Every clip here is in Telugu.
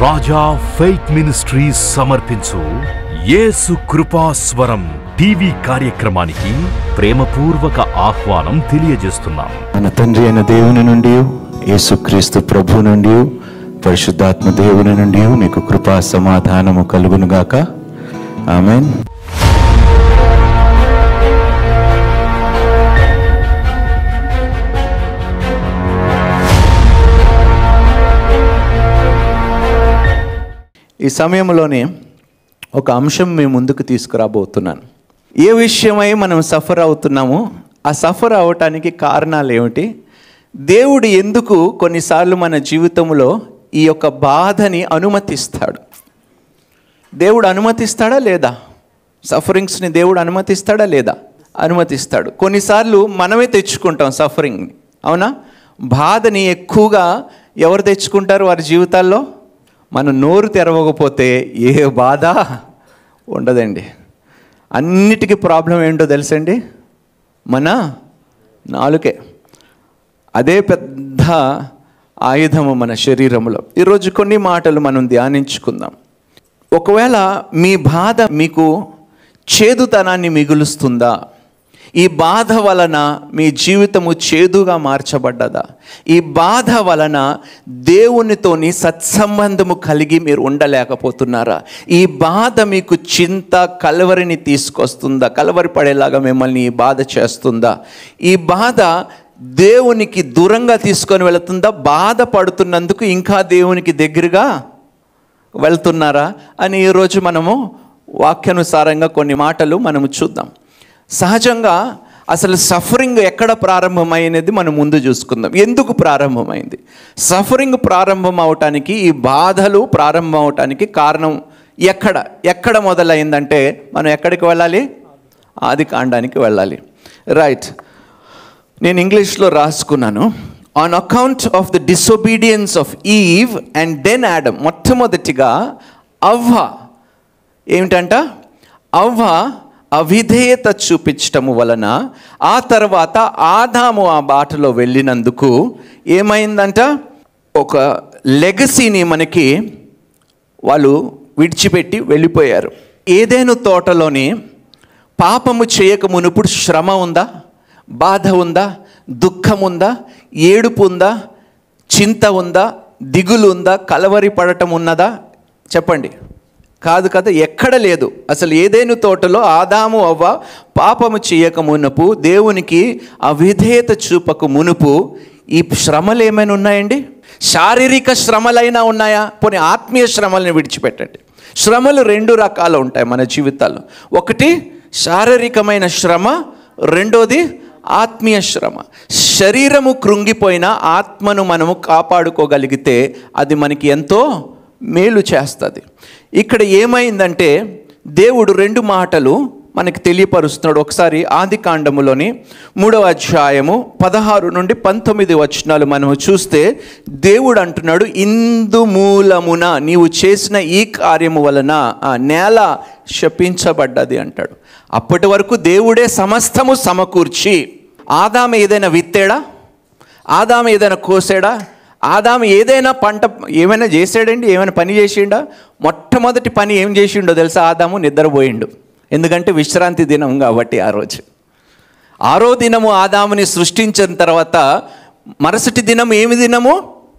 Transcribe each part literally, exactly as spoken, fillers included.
రాజా ఫెయిత్ మినిస్ట్రీస్ సమర్పించు యేసు కృపాస్వరం టీవీ కార్యక్రమానికి ప్రేమపూర్వక ఆహ్వానం తెలియజేస్తున్నాం. మన తండ్రి అయిన దేవుని నుండి, యేసుక్రీస్తు ప్రభు నుండి, పరిశుద్ధాత్మ దేవుని నుండి మీకు కృపా సమాధానము కలుగును గాక. ఆమేన్. ఈ సమయంలోనే ఒక అంశం మీ ముందుకు తీసుకురాబోతున్నాను. ఏ విషయమై మనం సఫర్ అవుతున్నామో ఆ సఫర్ అవటానికి కారణాలు ఏమిటి, దేవుడు ఎందుకు కొన్నిసార్లు మన జీవితంలో ఈ యొక్క బాధని అనుమతిస్తాడు, దేవుడు అనుమతిస్తాడా లేదా, సఫరింగ్స్ని దేవుడు అనుమతిస్తాడా లేదా, అనుమతిస్తాడు. కొన్నిసార్లు మనమే తెచ్చుకుంటాం సఫరింగ్ని, అవునా? బాధని ఎక్కువగా ఎవరు తెచ్చుకుంటారు వారి జీవితాల్లో? మనం నోరు తెరవకపోతే ఏ బాధ ఉండదండి. అన్నిటికీ ప్రాబ్లం ఏంటో తెలుసండి, మన నాలుకే. అదే పెద్ద ఆయుధము మన శరీరంలో. ఈరోజు కొన్ని మాటలు మనం ధ్యానించుకుందాం. ఒకవేళ మీ బాధ మీకు చేదుతనాన్ని మిగులుస్తుందా? ఈ బాధ వలన మీ జీవితము చేదుగా మార్చబడ్డదా? ఈ బాధ వలన దేవునితోని సత్సంబంధము కలిగి మీరు ఉండలేకపోతున్నారా? ఈ బాధ మీకు చింత కలవరిని తీసుకొస్తుందా? కలవరి పడేలాగా మిమ్మల్ని ఈ బాధ చేస్తుందా? ఈ బాధ దేవునికి దూరంగా తీసుకొని వెళుతుందా? బాధపడుతున్నందుకు ఇంకా దేవునికి దగ్గరగా వెళ్తున్నారా అని ఈరోజు మనము వాక్యానుసారంగా కొన్ని మాటలు మనము చూద్దాం. సహజంగా అసలు సఫరింగ్ ఎక్కడ ప్రారంభమైనది మనం ముందు చూసుకుందాం. ఎందుకు ప్రారంభమైంది? సఫరింగ్ ప్రారంభం అవటానికి, ఈ బాధలు ప్రారంభం అవటానికి కారణం ఎక్కడ ఎక్కడ మొదలైందంటే మనం ఎక్కడికి వెళ్ళాలి? ఆది కాండానికి వెళ్ళాలి. రైట్, నేను ఇంగ్లీష్లో రాసుకున్నాను. On account of the disobedience of Eve and then Adam. మొట్టమొదటిగా అవ్వ ఏమిటంట? అవ్వ అవిధేయత చూపించటము వలన, ఆ తర్వాత ఆదాము ఆ బాటలో వెళ్ళినందుకు ఏమైందంట? ఒక లెగసీని మనకి వాళ్ళు విడిచిపెట్టి వెళ్ళిపోయారు. ఏదైనా తోటలోని పాపము చేయక మునుపుడు శ్రమ ఉందా? బాధ ఉందా? దుఃఖం ఉందా? ఏడుపు ఉందా? చింత ఉందా? దిగులు ఉందా? కలవరి పడటం ఉన్నదా? చెప్పండి. కాదు కదా, ఎక్కడ లేదు. అసలు ఏదైనా తోటలో ఆదాము అవ్వ పాపము చేయక మునుపు, దేవునికి అవిధేయత చూపక మునుపు ఈ శ్రమలు ఏమైనా ఉన్నాయండి? శారీరక శ్రమలైనా ఉన్నాయా? పోనీ ఆత్మీయ శ్రమలను విడిచిపెట్టండి. శ్రమలు రెండు రకాలు ఉంటాయి మన జీవితాల్లో. ఒకటి శారీరకమైన శ్రమ, రెండోది ఆత్మీయ శ్రమ. శరీరము కృంగిపోయిన ఆత్మను మనము కాపాడుకోగలిగితే అది మనకి ఎంతో మేలు చేస్తుంది. ఇక్కడ ఏమైందంటే దేవుడు రెండు మాటలు మనకి తెలియపరుస్తున్నాడు. ఒకసారి ఆది కాండములోని మూడవ అధ్యాయము పదహారు నుండి పంతొమ్మిది వచనాలు మనము చూస్తే దేవుడు అంటున్నాడు, ఇందు మూలమున నీవు చేసిన ఈ కార్యము వలన ఆ నేల శపించబడ్డది అంటాడు. అప్పటి వరకు దేవుడే సమస్తము సమకూర్చి, ఆదాము ఏదైనా విత్తేడా? ఆదాము ఏదైనా కోసాడా? ఆదాము ఏదైనా పంట ఏమైనా చేసాడండి? ఏమైనా పని చేసిండా? మొట్టమొదటి పని ఏం చేసిండో తెలుసా? ఆదాము నిద్రపోయిండు. ఎందుకంటే విశ్రాంతి దినం కాబట్టి. ఆ రోజు ఆరో దినము ఆదాముని సృష్టించిన తర్వాత మరుసటి దినం ఏమి దినము?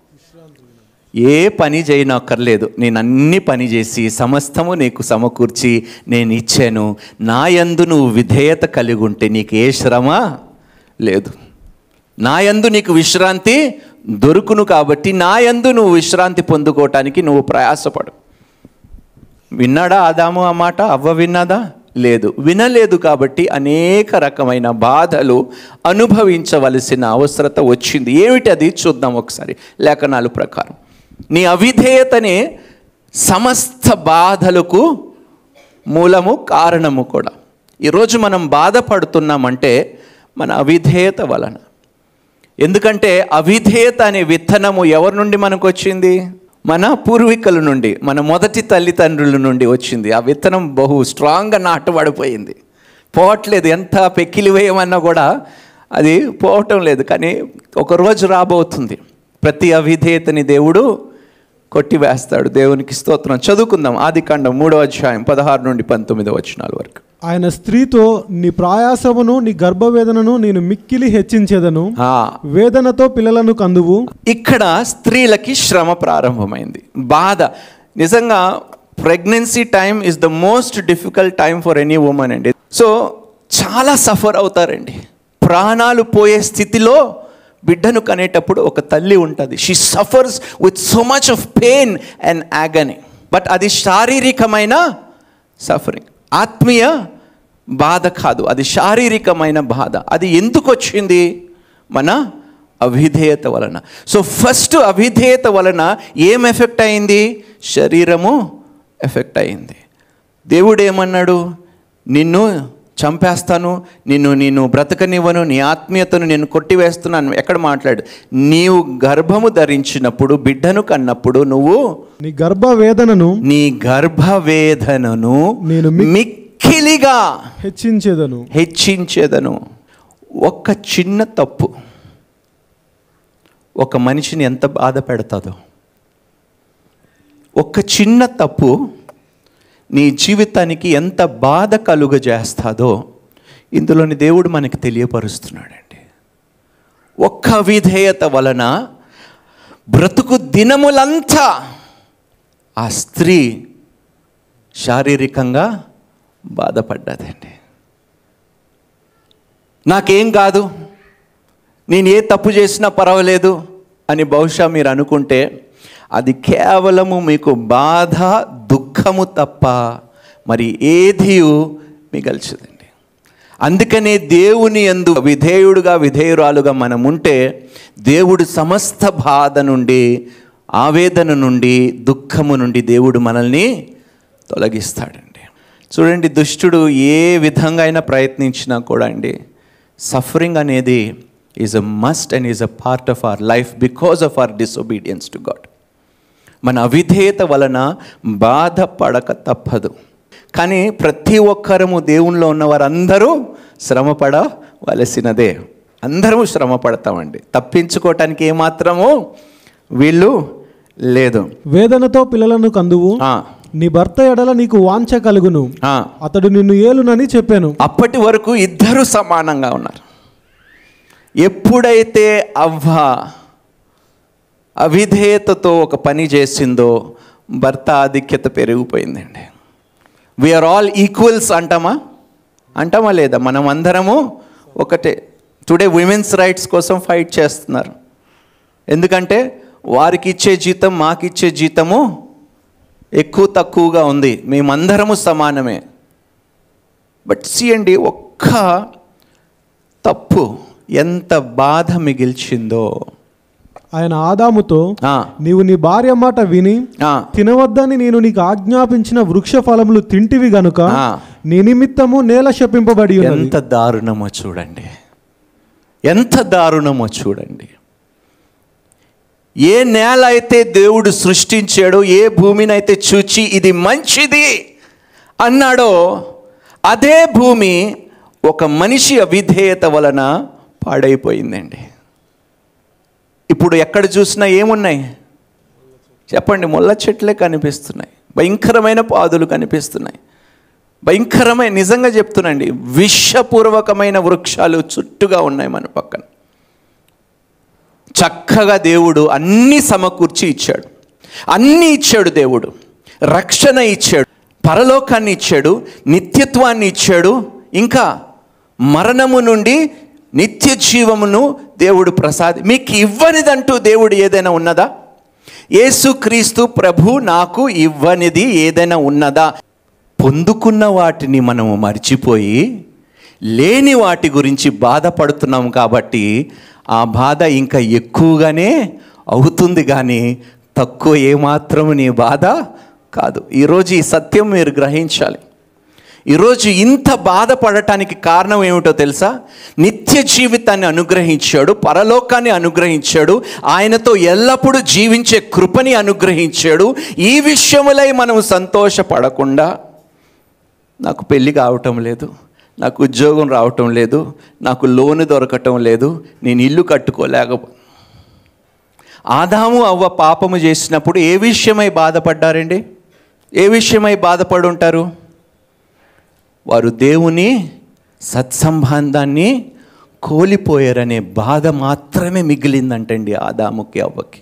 ఏ పని చేయనక్కర్లేదు, నేను అన్ని పని చేసి సమస్తము నీకు సమకూర్చి నేను ఇచ్చాను. నా యందు నువ్వు విధేయత కలిగి ఉంటే నీకు ఏ శ్రమ లేదు. నా యందు నీకు విశ్రాంతి దొరుకును. కాబట్టి నా యందు నువ్వు విశ్రాంతి పొందుకోవటానికి నువ్వు ప్రయాసపడు. విన్నాడా ఆదాము ఆ మాట? అవ్వ విన్నదా? లేదు, వినలేదు. కాబట్టి అనేక రకమైన బాధలు అనుభవించవలసిన అవసరత వచ్చింది. ఏమిటి అది? చూద్దాం ఒకసారి లేఖనాల ప్రకారం. నీ అవిధేయతనే సమస్త బాధలకు మూలము, కారణము కూడా. ఈరోజు మనం బాధపడుతున్నామంటే మన అవిధేయత వలన. ఎందుకంటే అవిధేయత అనే విత్తనము ఎవరి నుండి మనకు వచ్చింది? మన పూర్వీకుల నుండి, మన మొదటి తల్లిదండ్రుల నుండి వచ్చింది. ఆ విత్తనం బహు స్ట్రాంగ్గా నాటుబడిపోయింది, పోవట్లేదు. ఎంత పెక్కిలి వేయమన్నా కూడా అది పోవటం లేదు. కానీ ఒకరోజు రాబోతుంది, ప్రతి అవిధేయతని దేవుడు కొట్టివేస్తాడు. దేవునికి స్తోత్రం. చదువుకుందాం. ఆదికాండం మూడో అధ్యాయం పదహారు నుండి పంతొమ్మిదో వచనాల వరకు. ఆయన స్త్రీతో, నీ ప్రయాసమును నీ గర్భవేదనను నేను మిక్కిలి హెచ్చించేదను, వేదనతో పిల్లలను కందువు. ఇక్కడ స్త్రీలకి శ్రమ ప్రారంభమైంది, బాధ. నిజంగా pregnancy time is the most difficult time for any woman అండి. సో చాలా సఫర్ అవుతారండి. ప్రాణాలు పోయే స్థితిలో బిడ్డను కనేటప్పుడు ఒక తల్లి ఉంటుంది. She suffers with so much of pain and agony. But అది శారీరకమైన సఫరింగ్, ఆత్మీయ బాధ కాదు, అది శారీరకమైన బాధ. అది ఎందుకు వచ్చింది? మన అవిధేయత వలన. సో ఫస్ట్ అవిధేయత వలన ఏం ఎఫెక్ట్ అయింది? శరీరము ఎఫెక్ట్ అయింది. దేవుడు ఏమన్నాడు? నిన్ను చంపేస్తాను, నిన్ను నిన్ను బ్రతకనివ్వను, నీ ఆత్మీయతను నేను కొట్టివేస్తున్నాను. ఎక్కడ మాట్లాడు? నీవు గర్భము ధరించినప్పుడు, బిడ్డను కన్నప్పుడు నువ్వు నీ గర్భవేదనను నీ గర్భవేదనను నేను మిక్కిలిగా హెచ్చించేదను హెచ్చించేదను ఒక్క చిన్న తప్పు ఒక మనిషిని ఎంత బాధ పెడతాదో. ఒక్క చిన్న తప్పు నీ జీవితానికి ఎంత బాధ కలుగజేస్తాదో ఇందులోని దేవుడు మనకి తెలియపరుస్తున్నాడండి. ఒక్క విధేయత వలన బ్రతుకు దినములంతా ఆ స్త్రీ శారీరకంగా బాధపడ్డదండి. నాకేం కాదు, నేను ఏ తప్పు చేసినా పర్వాలేదు అని బహుశా మీరు అనుకుంటే అది కేవలము మీకు బాధ, దుఃఖము తప్ప మరి ఏది మిగల్చదండి. అందుకనే దేవుని యందు విధేయుడుగా విధేయురాలుగా మనం ఉంటే దేవుడు సమస్త బాధ నుండి, ఆవేదన నుండి, దుఃఖము నుండి దేవుడు మనల్ని తొలగిస్తాడండి. చూడండి, దుష్టుడు ఏ విధంగా అయినా ప్రయత్నించినా కూడా అండి, సఫరింగ్ అనేది is a must and is a part of our life because of our disobedience to God. మన అవిధేయత వలన బాధపడక తప్పదు. కానీ ప్రతి ఒక్కరము దేవునిలో ఉన్నవారందరూ శ్రమపడవలసినదే. అందరము శ్రమ పడతామండి, తప్పించుకోవటానికి ఏమాత్రము వీళ్ళు లేదు. వేదనతో పిల్లలను కందువు, నీ భర్త ఎడల నీకు వాంఛ కలుగును, అతడు నిన్ను ఏలునని చెప్పాను. అప్పటి వరకు ఇద్దరు సమానంగా ఉన్నారు. ఎప్పుడైతే అవ్వ అవిధేయతతో ఒక పని చేసిందో భర్త ఆధిక్యత పెరిగిపోయిందండి. వీఆర్ ఆల్ ఈక్వల్స్ అంటామా అంటామా లేదా? మనం అందరము ఒకటే. టుడే విమెన్స్ రైట్స్ కోసం ఫైట్ చేస్తున్నారు. ఎందుకంటే వారికి ఇచ్చే జీతం మాకిచ్చే జీతము ఎక్కువ తక్కువగా ఉంది, మేమందరము సమానమే. బట్ సీయండి, ఒక్క తప్పు ఎంత బాధ మిగిల్చిందో. ఆయన ఆదాముతో, నీవు నీ భార్య మాట విని తినవద్దని నేను నీకు ఆజ్ఞాపించిన వృక్ష ఫలములు తింటివి గనుక నీ నిమిత్తము నేల శపింపబడి ఉన్నది. ఎంత దారుణమో చూడండి, ఎంత దారుణమో చూడండి. ఏ నేల అయితే దేవుడు సృష్టించాడో, ఏ భూమిని అయితే చూచి ఇది మంచిది అన్నాడో, అదే భూమి ఒక మనిషి అవిధేయత వలన పాడైపోయిందండి. ఇప్పుడు ఎక్కడ చూసినా ఏమున్నాయి చెప్పండి? ముళ్ళ చెట్లే కనిపిస్తున్నాయి, భయంకరమైన పాదులు కనిపిస్తున్నాయి, భయంకరమైన, నిజంగా చెప్తున్నాండి, విషపూర్వకమైన వృక్షాలు చుట్టుగా ఉన్నాయి మన పక్కన. చక్కగా దేవుడు అన్నీ సమకూర్చి ఇచ్చాడు, అన్నీ ఇచ్చాడు. దేవుడు రక్షణ ఇచ్చాడు, పరలోకాన్ని ఇచ్చాడు, నిత్యత్వాన్ని ఇచ్చాడు, ఇంకా మరణము నుండి నిత్య జీవమును దేవుడు ప్రసాద్. మీకు ఇవ్వనిదంటూ దేవుడు ఏదైనా ఉన్నదా? యేసుక్రీస్తు ప్రభు నాకు ఇవ్వనిది ఏదైనా ఉన్నదా? పొందుకున్న వాటిని మనము మర్చిపోయి లేని వాటి గురించి బాధపడుతున్నాం. కాబట్టి ఆ బాధ ఇంకా ఎక్కువగానే అవుతుంది, కానీ తక్కువ ఏమాత్రము నీ బాధ కాదు. ఈరోజు ఈ సత్యం మీరు గ్రహించాలి. ఈరోజు ఇంత బాధపడటానికి కారణం ఏమిటో తెలుసా? నిత్య జీవితాన్ని అనుగ్రహించాడు, పరలోకాన్ని అనుగ్రహించాడు, ఆయనతో ఎల్లప్పుడూ జీవించే కృపని అనుగ్రహించాడు. ఈ విషయములై మనం సంతోషపడకుండా, నాకు పెళ్ళి కావటం లేదు, నాకు ఉద్యోగం రావటం లేదు, నాకు లోను దొరకటం లేదు, నేను ఇల్లు కట్టుకోలేక, ఆదాము అవ్వ పాపము చేసినప్పుడు ఏ విషయమై బాధపడ్డారండి? ఏ విషయమై బాధపడి ఉంటారు? వారు దేవుని సత్సంబంధాన్ని కోల్పోయారనే బాధ మాత్రమే మిగిలిందంటండి ఆదాముకి అవ్వకి.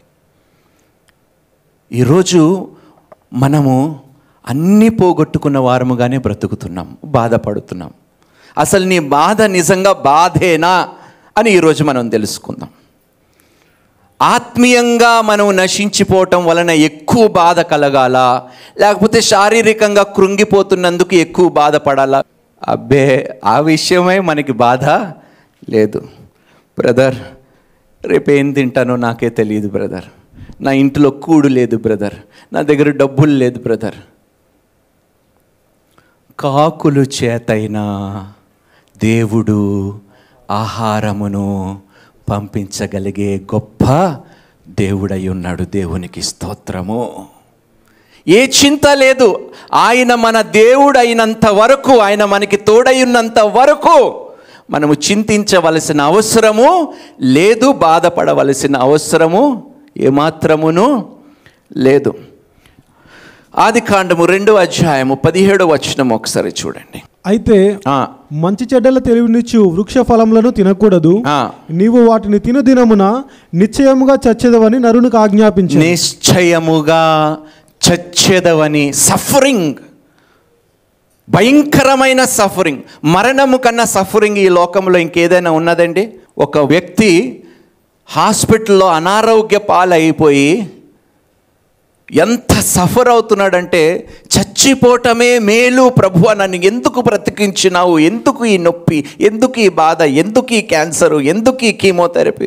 ఈరోజు మనము అన్నీ పోగొట్టుకున్న వారముగానే బ్రతుకుతున్నాం, బాధపడుతున్నాం. అసలు నీ బాధ నిజంగా బాధేనా అని ఈరోజు మనం తెలుసుకుందాం. ఆత్మీయంగా మనం నశించిపోవటం వలన ఎక్కువ బాధ కలగాల, లేకపోతే శారీరకంగా కృంగిపోతున్నందుకు ఎక్కువ బాధపడాలా? అబ్బే, ఆ విషయమై మనకి బాధ లేదు. బ్రదర్, రేపేం తింటానో నాకే తెలియదు బ్రదర్, నా ఇంట్లో కూడు లేదు బ్రదర్, నా దగ్గర డబ్బులు లేదు బ్రదర్. కాకులు చేతైనా దేవుడు ఆహారమును పంపించగలిగే గొప్ప దేవుడై ఉన్నాడు. దేవునికి స్తోత్రము. ఏ చింత లేదు. ఆయన మన దేవుడు అయినంత వరకు, ఆయన మనకి తోడై ఉన్నంత వరకు మనము చింతించవలసిన అవసరము లేదు, బాధపడవలసిన అవసరము ఏమాత్రమును లేదు. ఆదికాండము రెండో అధ్యాయము పదిహేడో వచనం ఒకసారి చూడండి. అయితే మంచి చెడ్డల తెలివినిచ్చు వృక్ష ఫలములను తినకూడదు, నీవు వాటిని తిను దినమున నిశ్చయముగా చచ్చెదవని నరునికి ఆజ్ఞాపించు. నిశ్చయముగా చచ్చెదవని. సఫరింగ్, భయంకరమైన సఫరింగ్, మరణము కన్నా సఫరింగ్ ఈ లోకంలో ఇంకేదైనా ఉన్నదండి? ఒక వ్యక్తి హాస్పిటల్లో అనారోగ్య పాలైపోయి ఎంత సఫర్ అవుతున్నాడంటే, చచ్చిపోవటమే మేలు ప్రభువా, నన్ను ఎందుకు బ్రతికించినావు, ఎందుకు ఈ నొప్పి, ఎందుకు ఈ బాధ, ఎందుకు ఈ క్యాన్సరు, ఎందుకు ఈ కీమోథెరపీ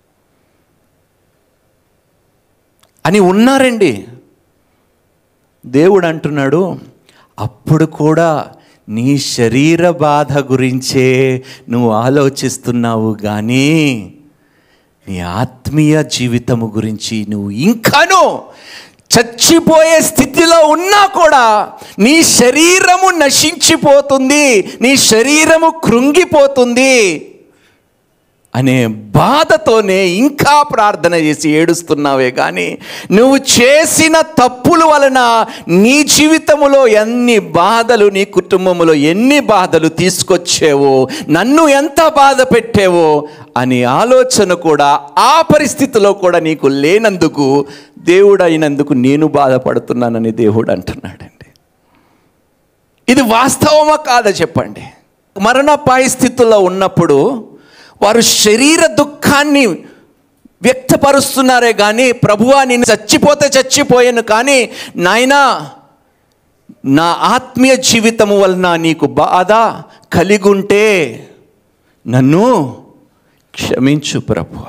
అని ఉన్నారండి. దేవుడు అంటున్నాడు, అప్పుడు కూడా నీ శరీర బాధ గురించే నువ్వు ఆలోచిస్తున్నావు కానీ నీ ఆత్మీయ జీవితము గురించి నువ్వు ఇంకాను చచ్చిపోయే స్థితిలో ఉన్నా కూడా నీ శరీరము నశించిపోతుంది, నీ శరీరము కృంగిపోతుంది అనే బాధతోనే ఇంకా ప్రార్థన చేసి ఏడుస్తున్నావే కానీ నువ్వు చేసిన తప్పుల వలన నీ జీవితంలో ఎన్ని బాధలు, నీ కుటుంబంలో ఎన్ని బాధలు తీసుకొచ్చేవో, నన్ను ఎంత బాధ పెట్టేవో అనే ఆలోచన కూడా ఆ పరిస్థితిలో కూడా నీకు లేనందుకు, దేవుడు అయినందుకు నేను బాధపడుతున్నానని దేవుడు అంటున్నాడండి. ఇది వాస్తవమా కాదా చెప్పండి? మరణాపాయ స్థితిలో ఉన్నప్పుడు వారు శరీర దుఃఖాన్ని వ్యక్తపరుస్తున్నారే కానీ, ప్రభువా నేను చచ్చిపోతే చచ్చిపోయాను కానీ నాయనా నా ఆత్మీయ జీవితము వలన నీకు బాధ కలిగుంటే నన్ను క్షమించు ప్రభువా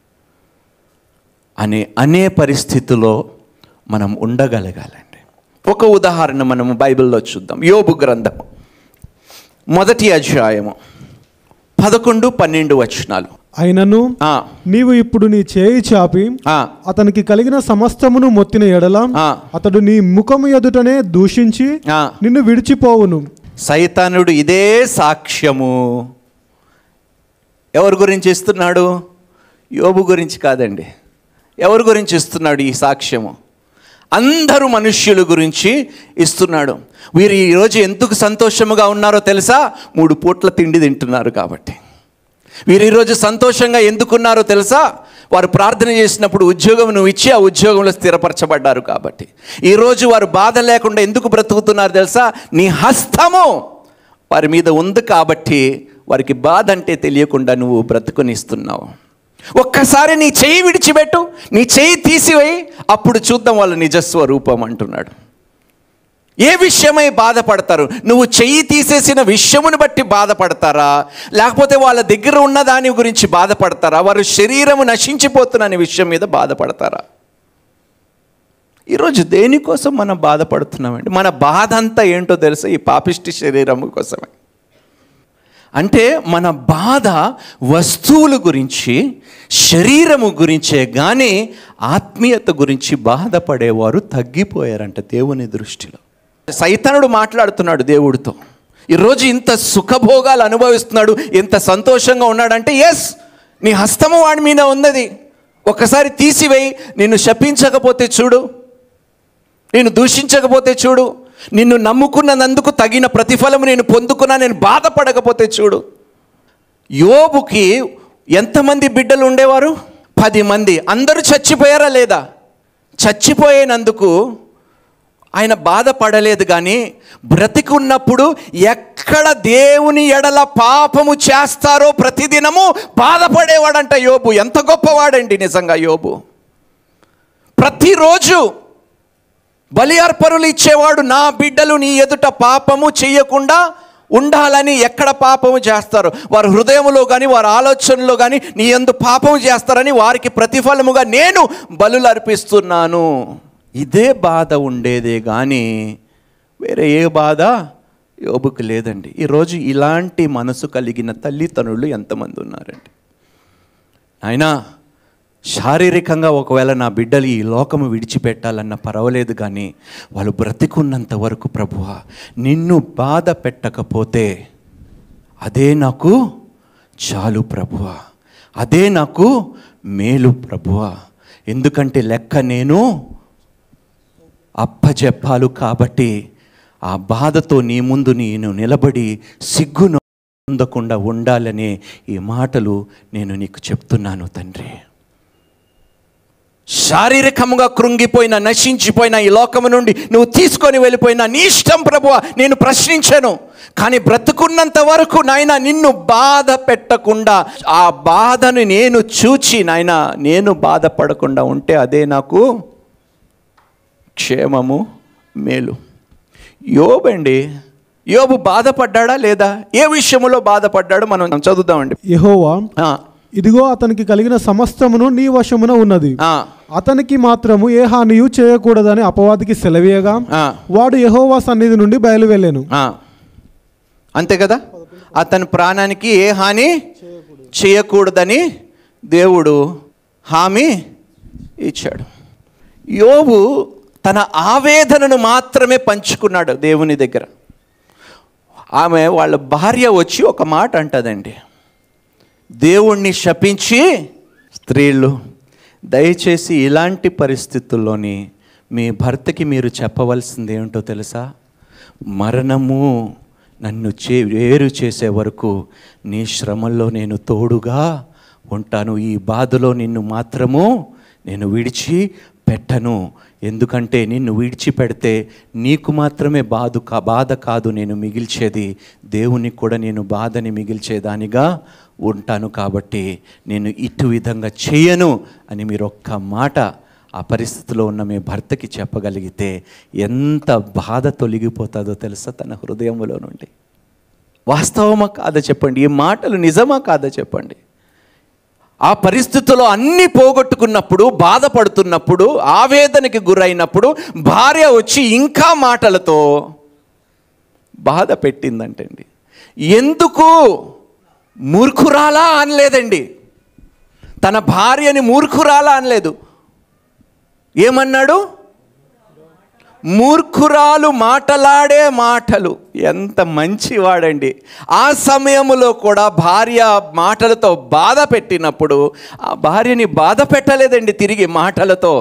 అనే అనే పరిస్థితిలో మనం ఉండగలగాలండి. ఒక ఉదాహరణ మనము బైబిల్లో చూద్దాం. యోబు గ్రంథము మొదటి అధ్యాయము పదకొండు పన్నెండు వచనాలు. అయినను నీవు ఇప్పుడు నీ చేయి చాపి అతనికి కలిగిన సమస్తమును మొత్తిన ఎడల అతడు నీ ముఖము ఎదుటనే దూషించి నిన్ను విడిచిపోవును. సైతానుడు ఇదే సాక్ష్యము ఎవరి గురించి ఇస్తున్నాడు? యోబు గురించి కాదండి. ఎవరి గురించి ఇస్తున్నాడు ఈ సాక్ష్యము? అందరూ మనుష్యుల గురించి ఇస్తున్నాడు. వీరు ఈరోజు ఎందుకు సంతోషముగా ఉన్నారో తెలుసా? మూడు పూట్ల తిండి తింటున్నారు కాబట్టి. వీరు ఈరోజు సంతోషంగా ఎందుకున్నారో తెలుసా? వారు ప్రార్థన చేసినప్పుడు ఉద్యోగం నువ్వు ఇచ్చి ఆ ఉద్యోగంలో స్థిరపరచబడ్డారు కాబట్టి. ఈరోజు వారు బాధ లేకుండా ఎందుకు బ్రతుకుతున్నారు తెలుసా? నీ హస్తము వారి మీద ఉంది కాబట్టి వారికి బాధ అంటే తెలియకుండా నువ్వు బ్రతుకునిస్తున్నావు. ఒక్కసారి నీ చెయ్యి విడిచిపెట్టు, నీ చెయ్యి తీసివేయి, అప్పుడు చూద్దాం వాళ్ళ నిజస్వరూపం అంటున్నాడు. ఏ విషయమై బాధపడతారు? నువ్వు చెయ్యి తీసేసిన విషయమును బట్టి బాధపడతారా, లేకపోతే వాళ్ళ దగ్గర ఉన్న దాని గురించి బాధపడతారా, వారు శరీరము నశించిపోతున్న విషయం మీద బాధపడతారా? ఈరోజు దేనికోసం మనం బాధపడుతున్నామండి? మన బాధ అంతా ఏంటో తెలుసా? ఈ పాపిష్టి శరీరము కోసమే. అంటే మన బాధ వస్తువుల గురించి, శరీరము గురించే కానీ ఆత్మీయత గురించి బాధపడేవారు తగ్గిపోయారంట దేవుని దృష్టిలో. సైతానుడు మాట్లాడుతున్నాడు దేవుడితో. ఈరోజు ఇంత సుఖభోగాలు అనుభవిస్తున్నాడు, ఎంత సంతోషంగా ఉన్నాడంటే, ఎస్ నీ హస్తము వాడి మీద ఉన్నది, ఒకసారి తీసివేయి. నిన్ను శపించకపోతే చూడు, నేను దూషించకపోతే చూడు, నిన్ను నమ్ముకున్నందుకు తగిన ప్రతిఫలము నేను పొందుకున్నా, నేను బాధపడకపోతే చూడు. యోబుకి ఎంతమంది బిడ్డలు ఉండేవారు? పది మంది. అందరూ చచ్చిపోయారా లేదా? చచ్చిపోయినందుకు ఆయన బాధపడలేదు. కానీ బ్రతికున్నప్పుడు ఎక్కడ దేవుని ఎడల పాపము చేస్తారో ప్రతిదినము బాధపడేవాడంట యోబు. ఎంత గొప్పవాడండి నిజంగా యోబు. ప్రతిరోజు బలి అర్పణలు ఇచ్చేవాడు. నా బిడ్డలు నీ ఎదుట పాపము చెయ్యకుండా ఉండాలని. ఎక్కడ పాపము చేస్తారు వారు హృదయంలో కానీ వారి ఆలోచనలో కానీ నీ యందు పాపము చేస్తారని వారికి ప్రతిఫలముగా నేను బలులు అర్పిస్తున్నాను. ఇదే బాధ ఉండేదే కానీ వేరే ఏ బాధ యోబుకు లేదండి. ఈరోజు ఇలాంటి మనసు కలిగిన తల్లిదండ్రులు ఎంతమంది ఉన్నారండి? అయినా శారీరకంగా ఒకవేళ నా బిడ్డలు ఈ లోకము విడిచిపెట్టాలన్న పర్వాలేదు, కానీ వాళ్ళు బ్రతికున్నంత వరకు ప్రభువా నిన్ను బాధ పెట్టకపోతే అదే నాకు చాలు ప్రభువా, అదే నాకు మేలు ప్రభువా. ఎందుకంటే లెక్క నేను అప్పచెప్పాలు కాబట్టి ఆ బాధతో నీ ముందు నేను నిలబడి సిగ్గును పొందకుండా ఉండాలనే ఈ మాటలు నేను నీకు చెప్తున్నాను తండ్రి. శారీరకముగా కృంగిపోయిన నశించిపోయిన ఈ లోకము నుండి నువ్వు తీసుకొని వెళ్ళిపోయినా నీ ఇష్టం ప్రభువా, నేను ప్రశ్నించను. కానీ బ్రతుకున్నంత వరకు నాయన నిన్ను బాధ పెట్టకుండా ఆ బాధను నేను చూచి నాయన నేను బాధపడకుండా ఉంటే అదే నాకు క్షేమము మేలు. యోబండి, యోబు బాధపడ్డాడా లేదా? ఏ విషయంలో బాధపడ్డాడు మనం చదువుదామండి. యెహోవా ఇదిగో అతనికి కలిగిన సమస్తమును నీ వశమున ఉన్నది, అతనికి మాత్రము ఏ హానియు చేయకూడదని అపవాదికి సెలవీయగా వాడు యెహోవా సన్నిధి నుండి బయలు వెళ్ళాను. అంతే కదా, అతని ప్రాణానికి ఏ హాని చేయకూడదని దేవుడు హామీ ఇచ్చాడు. యోబు తన ఆవేదనను మాత్రమే పంచుకున్నాడు దేవుని దగ్గర. ఆమె వాళ్ళ భార్య వచ్చి ఒక మాట అంటదండి, దేవుణ్ణి శపించి, స్త్రీలు దయచేసి ఇలాంటి పరిస్థితుల్లోని మీ భర్తకి మీరు చెప్పవలసింది ఏమిటో తెలుసా? మరణము నన్ను చే వేరు చేసే వరకు నీ శ్రమల్లో నేను తోడుగా ఉంటాను, ఈ బాధలో నిన్ను మాత్రము నేను విడిచి పెట్టను. ఎందుకంటే నిన్ను విడిచిపెడితే నీకు మాత్రమే బాధ కా బాధ కాదు నేను మిగిల్చేది, దేవునికి కూడా నేను బాధని మిగిల్చేదానిగా ఉంటాను. కాబట్టి నేను ఇటు విధంగా చేయను అని మీరు ఒక్క మాట ఆ పరిస్థితిలో ఉన్న మీ భర్తకి చెప్పగలిగితే ఎంత బాధ తొలగిపోతుందో తెలుసా తన హృదయంలో నుండి. వాస్తవమా కాదా చెప్పండి? ఈ మాటలు నిజమా కాదా చెప్పండి? ఆ పరిస్థితుల్లో అన్నీ పోగొట్టుకున్నప్పుడు, బాధపడుతున్నప్పుడు, ఆవేదనకి గురైనప్పుడు భార్య వచ్చి ఇంకా మాటలతో బాధ పెట్టిందంటండి. ఎందుకు మూర్ఖురాలా అనలేదండి, తన భార్యని మూర్ఖురాలా అనలేదు. ఏమన్నాడు? మూర్ఖురాలు మాటలాడే మాటలు. ఎంత మంచివాడండి. ఆ సమయంలో కూడా భార్య మాటలతో బాధ పెట్టినప్పుడు ఆ భార్యని బాధ పెట్టలేదండి తిరిగి మాటలతో.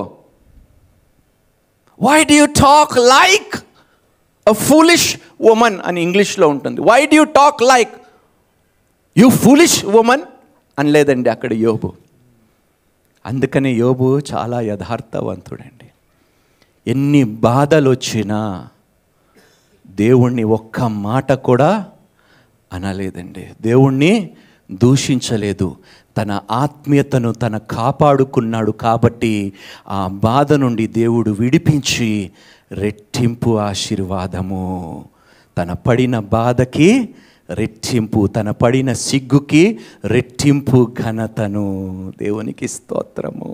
Why do you talk like a foolish woman అని ఇంగ్లీష్లో ఉంటుంది. Why do you talk like you foolish woman అనలేదండి అక్కడ యోబు. అందుకని యోబు చాలా యథార్థవంతుడండి. ఎన్ని బాధలు వచ్చినా దేవుణ్ణి ఒక్క మాట కూడా అనలేదండి, దేవుణ్ణి దూషించలేదు. తన ఆత్మీయతను తన కాపాడుకున్నాడు కాబట్టి ఆ బాధ నుండి దేవుడు విడిపించి రెట్టింపు ఆశీర్వాదము, తన పడిన బాధకి రెట్టింపు, తన పడిన సిగ్గుకి రెట్టింపు ఘనతను. దేవునికి స్తోత్రము.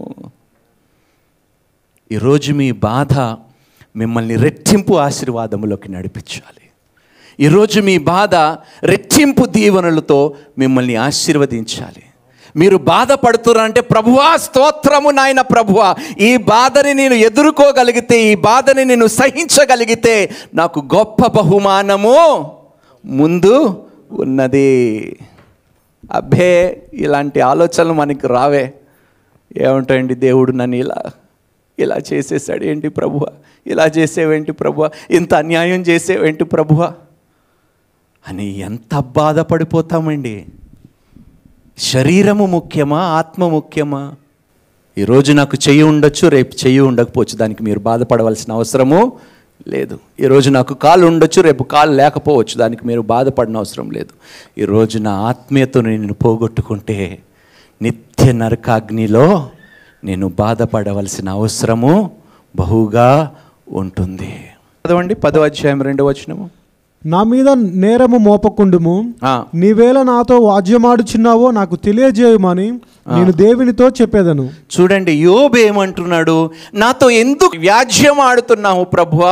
ఈరోజు మీ బాధ మిమ్మల్ని రెట్టింపు ఆశీర్వాదములోకి నడిపించాలి. ఈరోజు మీ బాధ రెట్టింపు దీవెనలతో మిమ్మల్ని ఆశీర్వదించాలి. మీరు బాధపడుతున్నారంటే ప్రభువా స్తోత్రము నాయన ప్రభువా, ఈ బాధని నేను ఎదుర్కోగలిగితే, ఈ బాధని నేను సహించగలిగితే నాకు గొప్ప బహుమానము ముందు ఉన్నది. అబ్బే ఇలాంటి ఆలోచనలు మనకి రావే. ఏమంటాయండి, దేవుడు నన్ను ఇలా ఇలా చేసేసాడు ఏంటి ప్రభువా, ఇలా చేసేవేంటి ప్రభువా, ఇంత అన్యాయం చేసేవేంటి ప్రభువా అని ఎంత బాధపడిపోతామండి. శరీరము ముఖ్యమా, ఆత్మ ముఖ్యమా? ఈరోజు నాకు చెయ్యి ఉండొచ్చు, రేపు చెయ్యి ఉండకపోవచ్చు, దానికి మీరు బాధపడవలసిన అవసరము లేదు. ఈరోజు నాకు కాలు ఉండొచ్చు, రేపు కాలు లేకపోవచ్చు, దానికి మీరు బాధపడిన అవసరం లేదు. ఈరోజు నా ఆత్మీయతను నేను పోగొట్టుకుంటే నిత్య నరకాగ్నిలో నేను బాధపడవలసిన అవసరము బహుగా ఉంటుంది. చదవండి పదో అధ్యాయం రెండవ వచనము. నా మీద నేరము మోపకుండుము, నీవేళ నాతో వాద్యమాడుచున్నావో నాకు తెలియజేయమని నేను దేవునితో చెప్పేదను. చూడండి, యోబు ఏమంటున్నాడు, నాతో ఎందుకు వ్యాజ్యం ఆడుతున్నావు ప్రభువా.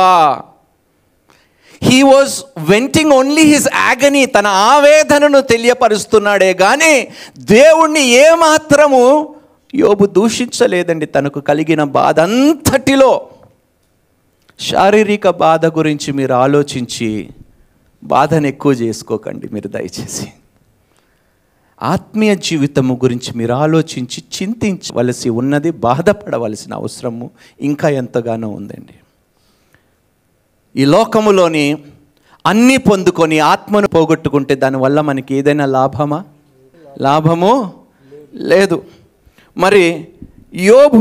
He was venting only his agony, తన ఆవేదనను తెలియపరుస్తున్నాడే కానీ దేవుణ్ణి ఏమాత్రము యోబు దూషించలేదండి. తనకు కలిగిన బాధ అంతటిలో శారీరక బాధ గురించి మీరు ఆలోచించి బాధను ఎక్కువ చేసుకోకండి మీరు దయచేసి. ఆత్మీయ జీవితము గురించి మీరు ఆలోచించి చింతించవలసి ఉన్నది, బాధపడవలసిన అవసరము ఇంకా ఎంతగానో ఉందండి. ఈ లోకములోని అన్నీ పొందుకొని ఆత్మను పోగొట్టుకుంటే దానివల్ల మనకి ఏదైనా లాభమా? లాభము లేదు. మరి యోబు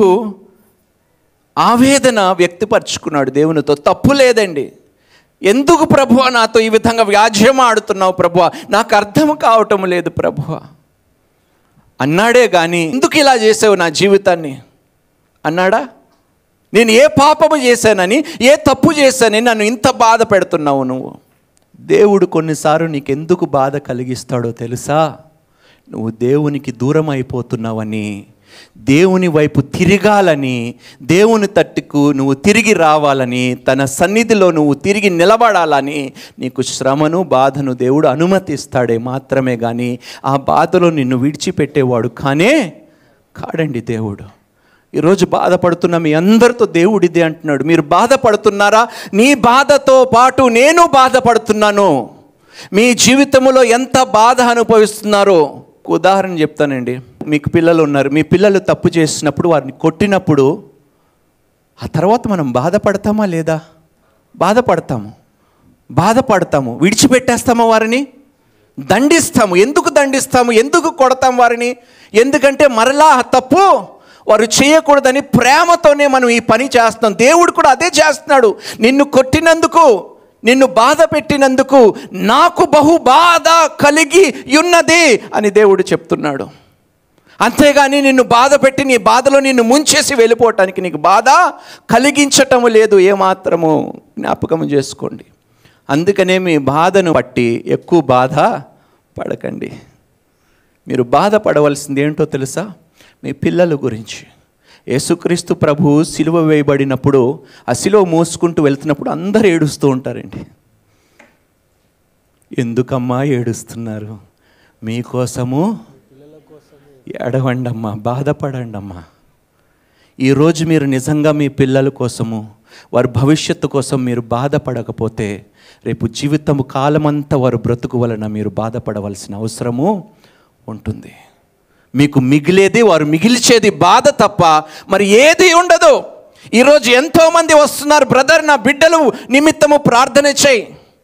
ఆవేదన వ్యక్తపరుచుకున్నాడు దేవునితో. తప్పు లేదండి. ఎందుకు ప్రభువా నాతో ఈ విధంగా వ్యాజ్యం ఆడుతున్నావు ప్రభువా, నాకు అర్థం కావటం లేదు ప్రభువా అన్నాడే కానీ ఎందుకు ఇలా చేసావు నా జీవితాన్ని అన్నాడా? నేను ఏ పాపము చేశానని, ఏ తప్పు చేశానని నన్ను ఇంత బాధ పెడుతున్నావు నువ్వు? దేవుడు కొన్నిసార్లు నీకు ఎందుకు బాధ కలిగిస్తాడో తెలుసా? నువ్వు దేవునికి దూరం అయిపోతున్నావని, దేవుని వైపు తిరగాలని, దేవుని తట్టుకు నువ్వు తిరిగి రావాలని, తన సన్నిధిలో నువ్వు తిరిగి నిలబడాలని నీకు శ్రమను బాధను దేవుడు అనుమతిస్తాడే మాత్రమే కానీ ఆ బాధలో నిన్ను విడిచిపెట్టేవాడు కానే కాడండి దేవుడు. ఈరోజు బాధపడుతున్న మీ అందరితో దేవుడు ఇదే అంటున్నాడు, మీరు బాధపడుతున్నారా? నీ బాధతో పాటు నేను బాధపడుతున్నాను. మీ జీవితంలో ఎంత బాధ అనుభవిస్తున్నారో ఉదాహరణ చెప్తానండి. మీకు పిల్లలు ఉన్నారు, మీ పిల్లలు తప్పు చేసినప్పుడు వారిని కొట్టినప్పుడు ఆ తర్వాత మనం బాధపడతామా లేదా? బాధపడతాము బాధపడతాము విడిచిపెట్టేస్తామా వారిని? దండిస్తాము. ఎందుకు దండిస్తాము? ఎందుకు కొడతాం వారిని? ఎందుకంటే మరలా ఆ తప్పు వారు చేయకూడదని ప్రేమతోనే మనం ఈ పని చేస్తాం. దేవుడు కూడా అదే చేస్తున్నాడు. నిన్ను కొట్టినందుకు, నిన్ను బాధ పెట్టినందుకు నాకు బహు బాధ కలిగి ఉన్నది అని దేవుడు చెప్తున్నాడు. అంతేగాని నిన్ను బాధ పెట్టి నీ బాధలో నిన్ను ముంచేసి వెళ్ళిపోవటానికి నీకు బాధ కలిగించటము లేదు. ఏమాత్రము జ్ఞాపకం చేసుకోండి. అందుకనే మీ బాధను బట్టి ఎక్కువ బాధ పడకండి. మీరు బాధపడవలసింది ఏంటో తెలుసా? మీ పిల్లల గురించి. యేసుక్రీస్తు ప్రభు సిలువ వేయబడినప్పుడు ఆ సిలువ మోసుకుంటూ వెళ్తున్నప్పుడు అందరూ ఏడుస్తూ ఉంటారండి. ఎందుకమ్మా ఏడుస్తున్నారు? మీకోసము ఏడవండి అమ్మా, బాధపడండి అమ్మా. ఈరోజు మీరు నిజంగా మీ పిల్లల కోసము, వారి భవిష్యత్తు కోసం మీరు బాధపడకపోతే రేపు జీవితము కాలమంతా వారు బ్రతుకు వలన మీరు బాధపడవలసిన అవసరము ఉంటుంది. మీకు మిగిలేది, వారు మిగిల్చేది బాధ తప్ప మరి ఏది ఉండదు. ఈరోజు ఎంతోమంది వస్తున్నారు, బ్రదర్ నా బిడ్డలు నిమిత్తము ప్రార్థన చేయి.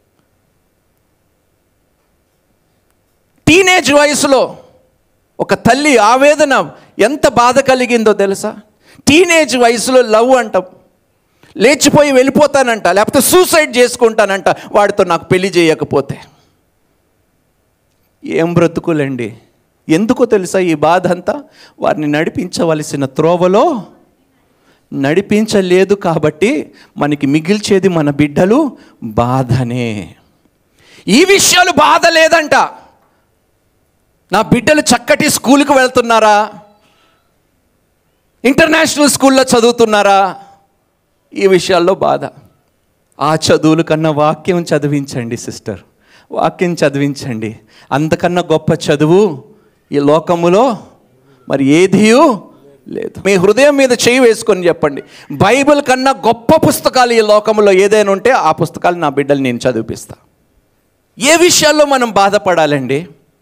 టీనేజ్ వయసులో ఒక తల్లి ఆవేదన ఎంత బాధ కలిగిందో తెలుసా? టీనేజ్ వయసులో లవ్ అంటాం, లేచిపోయి వెళ్ళిపోతానంట, లేకపోతే సూసైడ్ చేసుకుంటానంట వాడితో నాకు పెళ్లి చేయకపోతే. ఏం బ్రతుకులండి. ఎందుకో తెలుసా ఈ బాధ అంతా? వారిని నడిపించవలసిన త్రోవలో నడిపించలేదు కాబట్టి మనకి మిగిల్చేది మన బిడ్డలు బాధనే. ఈ విషయాలు బాధ లేదంట. నా బిడ్డలు చక్కటి స్కూల్కి వెళ్తున్నారా, ఇంటర్నేషనల్ స్కూల్లో చదువుతున్నారా, ఈ విషయాల్లో బాధ. ఆ చదువుల కన్నా వాక్యం చదివించండి సిస్టర్, వాక్యం చదివించండి. అంతకన్నా గొప్ప చదువు ఈ లోకములో మరి ఏదియూ లేదు. మీ హృదయం మీద చేయి వేసుకొని చెప్పండి, బైబిల్ కన్నా గొప్ప పుస్తకాలు ఈ లోకంలో ఏదైనా ఉంటే ఆ పుస్తకాలు నా బిడ్డలు నేను చదివిపిస్తా. ఏ విషయాల్లో మనం బాధపడాలండి?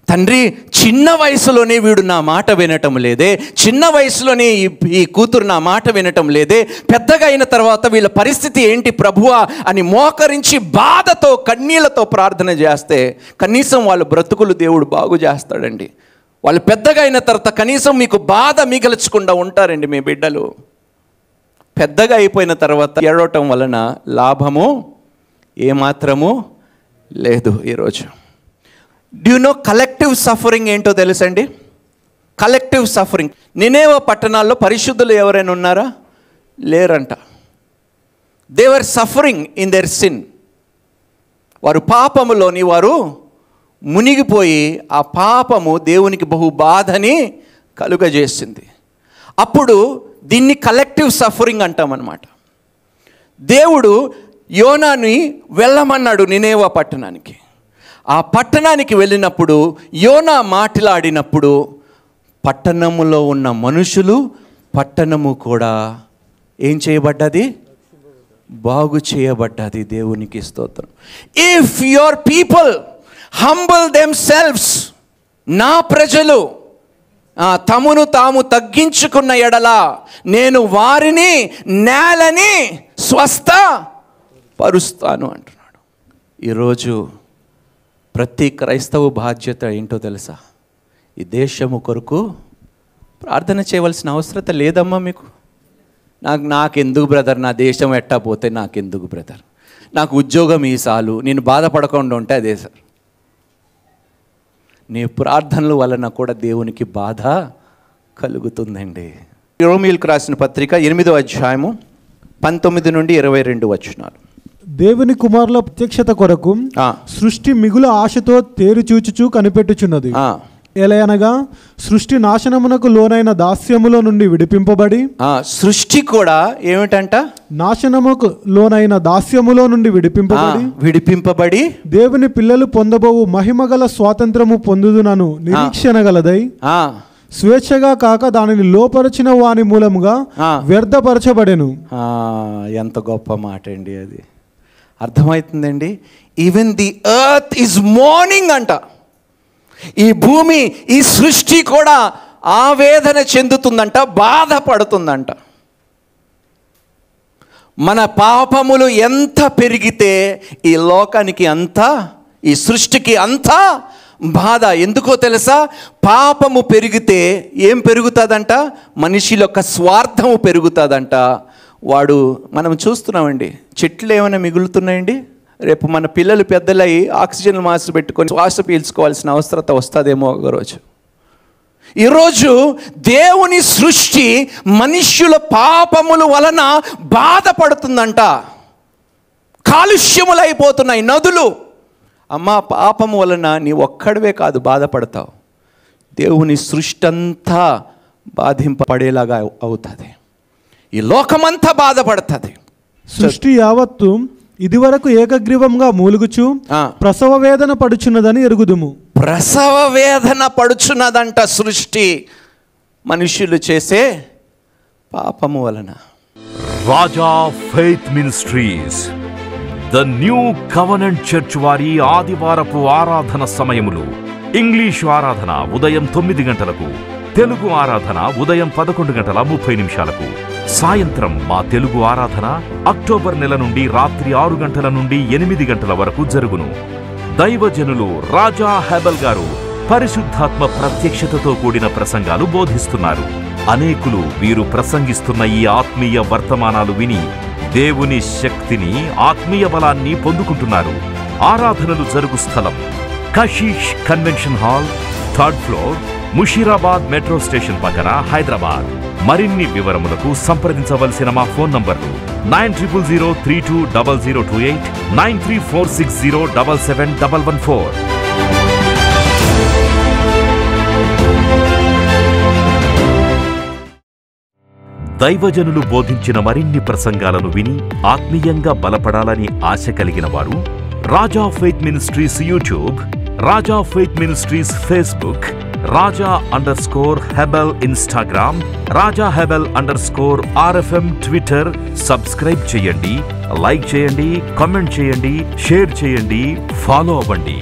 తండ్రి చిన్న వయసులోనే వీడు నా మాట వినటం లేదే, చిన్న వయసులోనే ఈ ఈ కూతురు నా మాట వినటం లేదే, పెద్దగా అయిన తర్వాత వీళ్ళ పరిస్థితి ఏంటి ప్రభువా అని మోకరించి బాధతో కన్నీళ్లతో ప్రార్థన చేస్తే కనీసం వాళ్ళ బ్రతుకులు దేవుడు బాగు చేస్తాడండి. వాళ్ళు పెద్దగా అయిన తర్వాత కనీసం మీకు బాధ మిగల్చకుండా ఉంటారండి మీ బిడ్డలు. పెద్దగా అయిపోయిన తర్వాత ఏడవటం వలన లాభము ఏమాత్రము లేదు. ఈరోజు డ్యూ నో కలెక్టివ్ సఫరింగ్ ఏంటో తెలుసండి? Collective suffering. నినేవే పట్టణాల్లో పరిశుద్ధులు ఎవరైనా ఉన్నారా? లేరంట. They were suffering in their sin. వారు పాపములోని వారు మునిగిపోయి ఆ పాపము దేవునికి బహు బాధని కలుగజేసింది. అప్పుడు దీన్ని కలెక్టివ్ సఫరింగ్ అంటామన్నమాట. దేవుడు యోనాని వెళ్ళమన్నాడు నినేవే పట్టణానికి. ఆ పట్టణానికి వెళ్ళినప్పుడు యోనా మాట్లాడినప్పుడు పట్టణములో ఉన్న మనుషులు పట్టణము కూడా ఏం చేయబడ్డది? బాగు చేయబడ్డది. దేవునికి స్తోత్రం. If your people humble themselves, నా ప్రజలు తమను తాము తగ్గించుకున్న ఎడల నేను వారిని నేలని స్వస్థ పరుస్తాను అంటున్నాడు. ఈరోజు ప్రతి క్రైస్తవ బాధ్యత ఏంటో తెలుసా? ఈ దేశము కొరకు ప్రార్థన చేయవలసిన అవసరత లేదమ్మా మీకు. నాకు నాకెందుకు బ్రదర్, నా దేశం ఎట్టా పోతే నాకెందుకు బ్రదర్, నాకు ఉద్యోగం ఈ సాలు, నేను బాధపడకుండా ఉంటే అదే సార్. నీ ప్రార్థనల వలన కూడా దేవునికి బాధ కలుగుతుందండి. రోమీయులకు రాసిన పత్రిక ఎనిమిదో అధ్యాయము పంతొమ్మిది నుండి ఇరవై రెండు వచనాలు. దేవుని కుమారుల ప్రత్యక్షత కొరకు సృష్టి మిగుల ఆశతో తేరు చూచుచూ కనిపెట్టుచున్నది. ఎలయనగా సృష్టి నాశనమునకు లోనైన దాస్యములో నుండి విడిపింపబడి, సృష్టి కూడా ఏమిటంట? నాశనముకు లోనైన దాస్యములో నుండి విడిపింపబడి విడిపింపబడి దేవుని పిల్లలు పొందబోవు మహిమగల స్వాతంత్రము పొందుదునను నిరీక్షణ గలదై స్వేచ్ఛగా కాక దానిని లోపరచిన వాని మూలముగా వ్యర్థపరచబడెను. ఎంత గొప్ప మాట అండి అది. అర్థమవుతుందండి? Even the earth is mourning అంట. ఈ భూమి, ఈ సృష్టి కూడా ఆవేదన చెందుతుందంట, బాధపడుతుందంట. మన పాపములు ఎంత పెరిగితే ఈ లోకానికి అంత, ఈ సృష్టికి అంత బాధ. ఎందుకో తెలుసా? పాపము పెరిగితే ఏం పెరుగుతుందంట? మనిషి యొక్క స్వార్థము పెరుగుతుందంట. వాడు, మనం చూస్తున్నామండి, చెట్లు ఏమైనా మిగులుతున్నాయండి? రేపు మన పిల్లలు పెద్దలై ఆక్సిజన్ మాస్క్ పెట్టుకొని శ్వాస పీల్చుకోవాల్సిన అవసరత వస్తుందేమో ఒకరోజు. ఈరోజు దేవుని సృష్టి మనుష్యుల పాపముల వలన బాధపడుతుందంట. కాలుష్యములైపోతున్నాయి నదులు. అమ్మ, పాపము వలన నీ ఒక్కడివే కాదు బాధపడతావు, దేవుని సృష్టి అంతా బాధింపబడేలాగా అవుతుంది. ఈ లోకమంతా బాధపడుతుంది. సృష్టి యావత్తు ఇది వరకు ఏకగ్రీవంగా మూలుగుచు ప్రసవ వేదన పడుచున్నదని ఎరుగుదుము. ప్రసవ వేదన పడుచున్నదంట సృష్టి మనుష్యులు చేసే పాపము వలన. Raja faith ministries the new covenant church వారి ఆదివారపు ఆరాధన సమయములు. ఇంగ్లీషు ఆరాధన ఉదయం తొమ్మిది గంటలకు, తెలుగు ఆరాధన ఉదయం పదకొండు గంటల ముప్పై నిమిషాలకు. సాయంత్రం మా తెలుగు ఆరాధన అక్టోబర్ నెల నుండి రాత్రి ఆరు గంటల నుండి ఎనిమిది గంటల వరకు జరుగును. దైవజనులు రాజా హెబెల్ గారు పరిశుద్ధాత్మ ప్రత్యక్షతతో కూడిన ప్రసంగాలు బోధిస్తున్నారు. అనేకులు వీరు ప్రసంగిస్తున్న ఈ ఆత్మీయ వర్తమానాలు విని దేవుని శక్తిని, ఆత్మీయ బలాన్ని పొందుకుంటున్నారు. ఆరాధనలు జరుగు స్థలం Kashish convention hall, third floor, Musheerabad metro station పక్కన, హైదరాబాద్. మరిన్ని వివరములకు సంప్రదించవలసిన మా ఫోన్ నంబర్లు nine triple zero three two double zero two eight, nine three four six zero double seven double one four. దైవజనులు బోధించిన మరిన్ని ప్రసంగాలను విని ఆత్మీయంగా బలపడాలని ఆశ కలిగిన వారు Raja faith ministries YouTube, Raja faith ministries Facebook, Raja underscore Hebel Instagram, Raja Hebel underscore RFM Twitter subscribe చేయండి, లైక్ చేయండి, కామెంట్ చేయండి, షేర్ చేయండి, ఫాలో అవ్వండి.